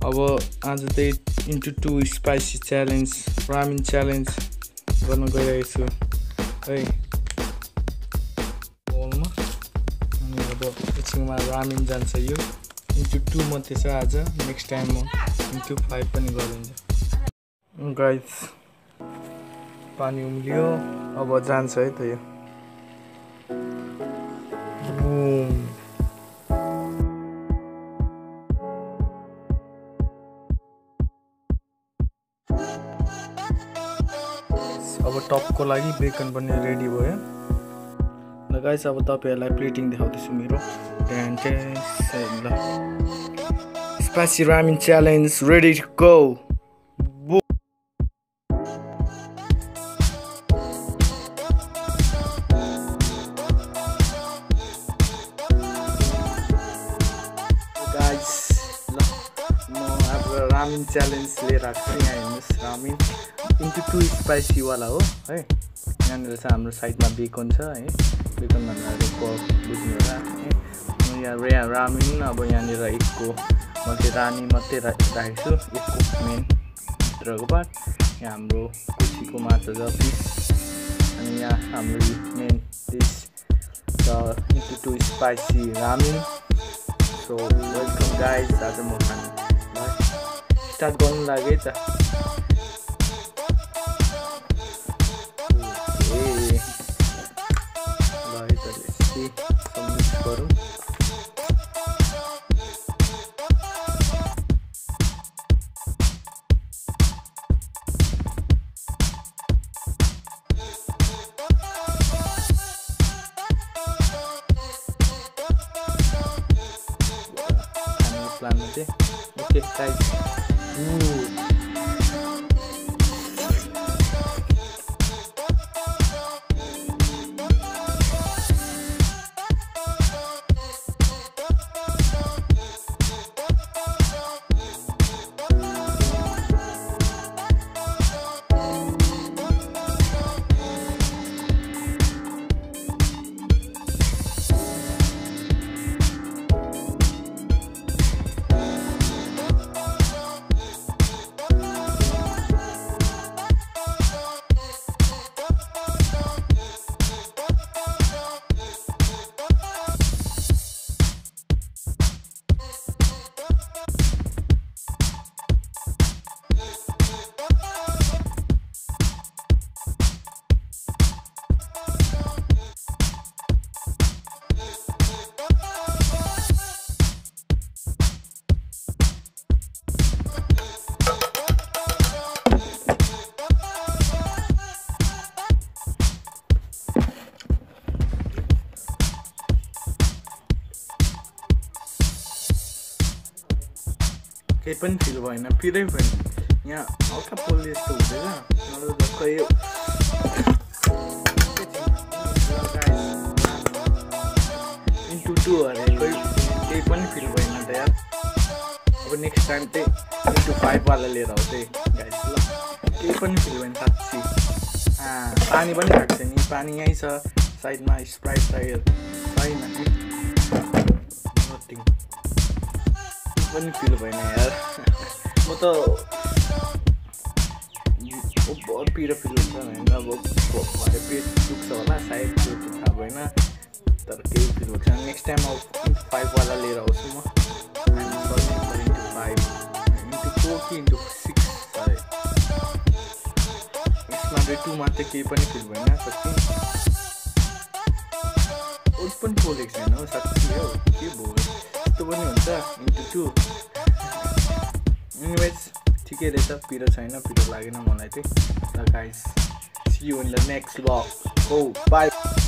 अब आज चाहिँ into 2 spicy challenge ramen challenge गर्न गइरहेको छु है बोलमा। अनि अब एकछिनमा रामेन जान्छ। यो इन्टु 2 मात्रै छ आज, नेक्स्ट टाइम म इन्टु 5 पनि गरिन्छ। गाइस पानी उम्लियो, अब जान्छ है त यो। अब टपको लागि बेकन पनि रेडी भयो। ल गाइस अब तपाईहरुलाई प्लेटिङ देखाउँदैछु मेरो। ल spicy ramen challenge ready to go. Guys ल म अब रामेन च्यालेन्ज लिएर आएको छु। यहाँ हेर्नुस्, रामेन इन्टु 2 स्पाइसी वाला हो है। यहाँनिर चाहिँ हाम्रो साइडमा बेकन छ है, बेकन भन्नाले पर्क बुझ्नु होला है। यहाँ रामेन अब यहाँनिर एकको म चाहिँ रानी मात्रै राखेको छु, एकको मेन भित्रको पार्ट। यहाँ हाम्रो कुचीको माछा छ पिस, अनि यहाँ हाम्रो मेन डिस छ into 2 spicy ramen. So welcome guys, आज म खानु स्टार्ट गर्नु लाग्यो है त। Plan nanti. Oke, guys. केही पनि फिल भएन, पिरै भएन। यहाँ हल्का पोल्ने जस्तो हुँदैन, नभए धक्क यो इन्टु 2 हरेको केही पनि फिल भएन त यार। अब नेक्स्ट टाइम चाहिँ इन्टु 5 वाला लिएर आउँछ है गाइस। ल केही पनि फिल भएन साँच्ची। पानी पनि खाएको छ नि, पानी यहीँ छ साइडमा, स्प्राइट छैन नथिङ पनि फिल भएन यार। म त बहुत पिरो फिल हुन्छ होइन, अब भरे पेट दुख्छ होला सायद, त्यो चाहिँ थाहा भएन, तर केही फिल हुन्छ। नेक्स्ट टाइम अब इन्टु 5 वाला लिएर आउँछु म। इन्टु 5 इन्टु 4 कि इन्टु 6 यसमा चाहिँ 2 मात्रै केही पनि फिल भएन साँच्ची। ओट पनि पोलेको छैन हो साँच्ची हो, के भयो यस्तो पनि हुन्छ इन्टु 2। एनिवेज ठिकै रहेछ, पिरो छैन, पिरो लागेन मलाई चाहिँ। ल guys, see you in the next vlog. ओ बाई।